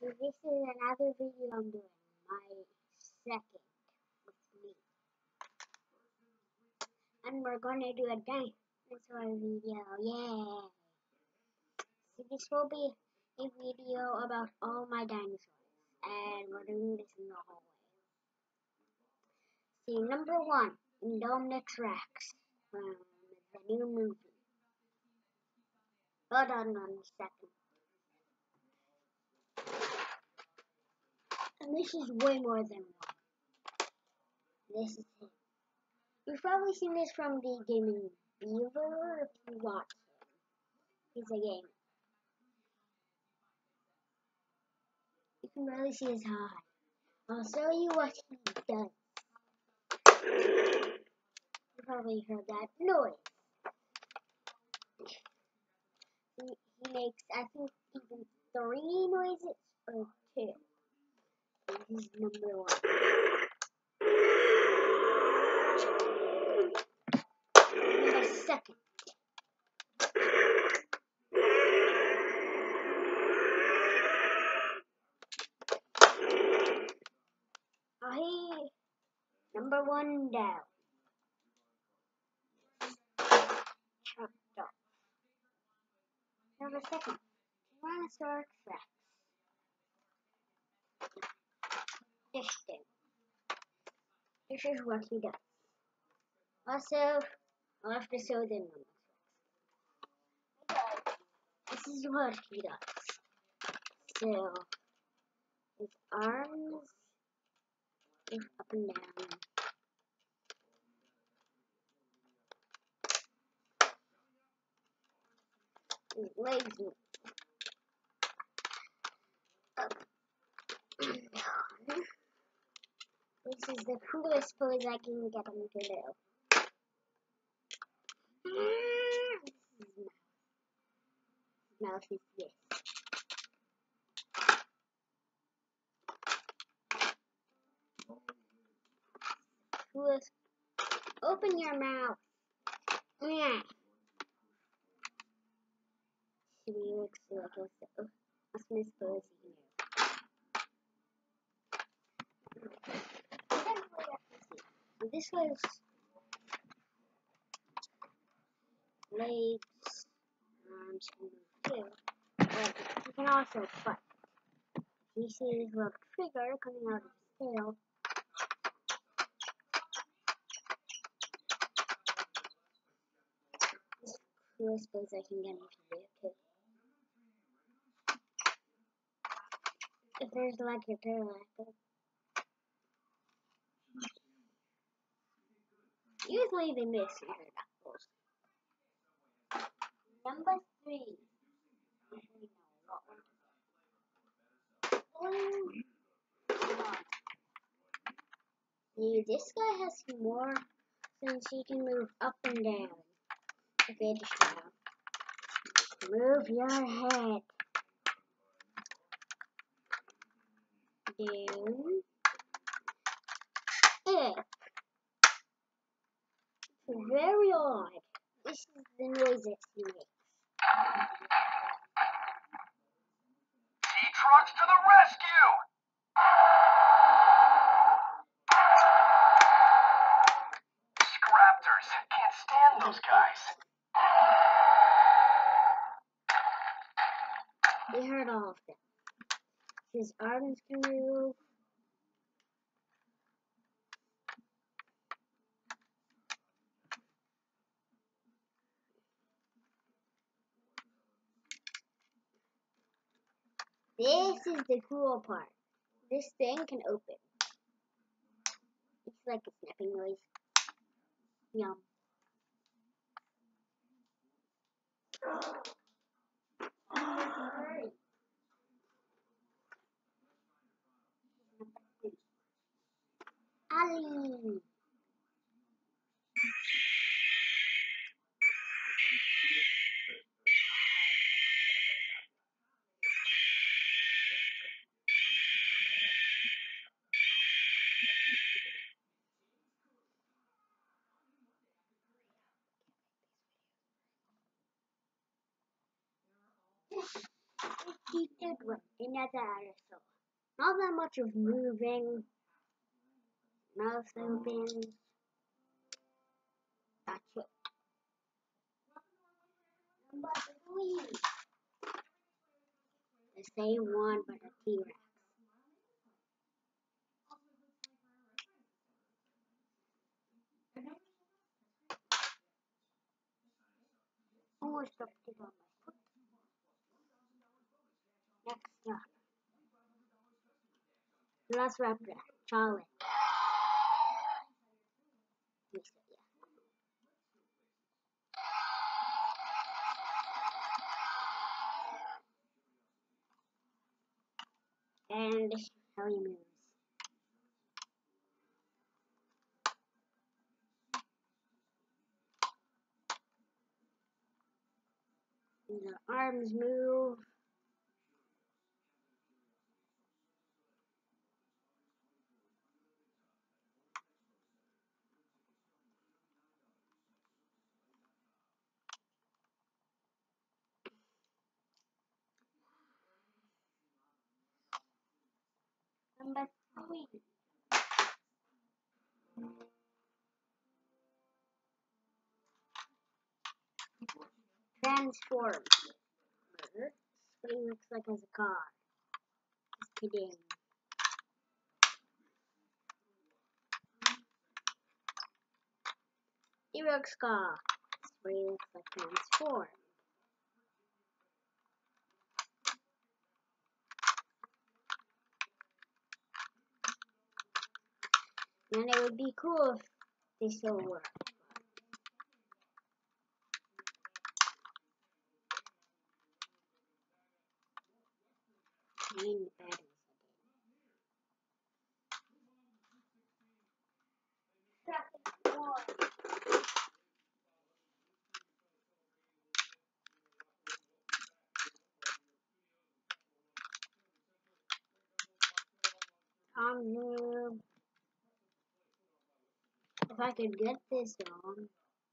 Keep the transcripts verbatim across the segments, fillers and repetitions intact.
So this is another video I'm doing, my second with me. And we're gonna do a dinosaur video, yay! So this will be a video about all my dinosaurs, and we're doing this in the hallway. See, number one, Indominus Rex from the new movie. Hold on one second. And this is way more than one. This is him. You've probably seen this from the Gaming Beaver if you watch him. He's a gamer. You can barely see his eye. I'll show you what he does. You probably heard that noise. He, he makes, I think, even three noises or two. And he's number one. Number second. I number one down. Chopped off. Number second. Tyrannosaurus Rex. This thing. This is what he does. Also, I'll have to show them. This is what he does. So, his arms move up and down. His legs move up and down. This is the coolest pose I can get him to do. This is his mouth. His mouth is this. Coolest. Open your mouth. Yeah. She looks like a so. That's Miss Posey here. This was legs, arms, and too. But you can also fight. You see this little trigger coming out of his tail. This coolest place I can get him to do too. If there's like a tail active. Usually they miss your knuckles. Number three. See, this guy has more since he can move up and down. Okay, just now. Move your head. Down. Up. It's very odd. This is the noise that he makes. T-Trucks to the rescue! Scraptors. Can't stand those guys. We heard all of them. His arms can move. This is the cool part. This thing can open. It's like a snapping noise. Yum. Ali. he did run in that so not that much of moving, no sloping. That's it. Number three. The same one, but a T-Rex. Almost dropped it on my foot. Next up. Velociraptor, Charlie. Yes, yeah. And this is how he moves. And the arms move. Number three. Transform. What he looks like as a car. Just kidding. T-Rex car. That's what he looks like transform. And it would be cool if they still work. Change the batteries again. Um, move. If I could get this on.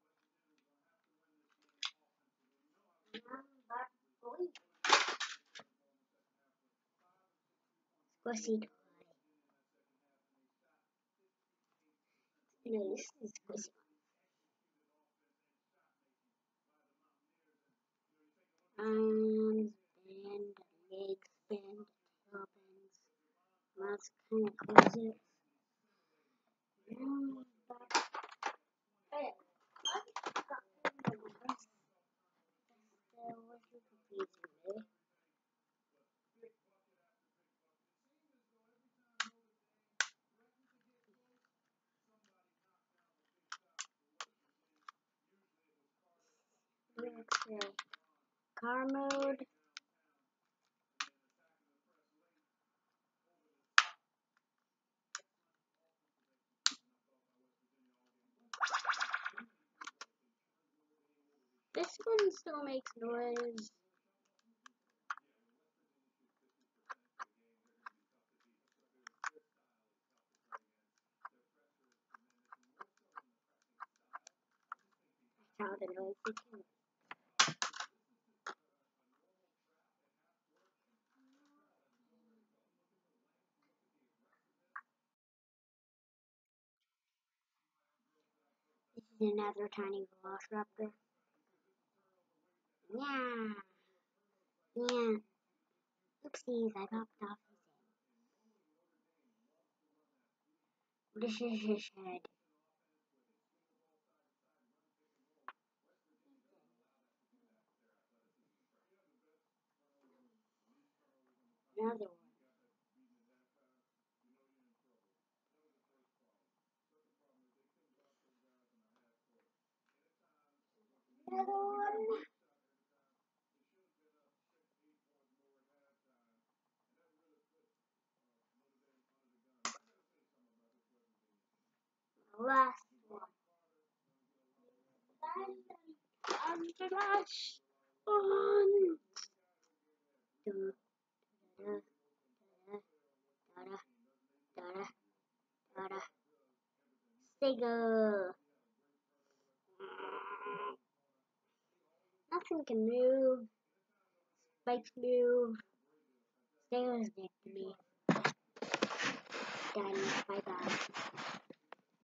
Squishy toy. No, this is squishy. Arms bend, legs bend, tail bends. Mouth kind of closes. Um, back. Hey, I got the numbers. That was confusing me. Okay. Car mode. This one still makes noise. That's how the noise became. This is another tiny velociraptor. Yeah. Yeah. Oopsies, I popped off his head. This is his head. Another one. Another one. Last one. And the last one. Da, da, da, da, da, da, da. Stego. Nothing can move. Spikes move. They was dead to me. Then my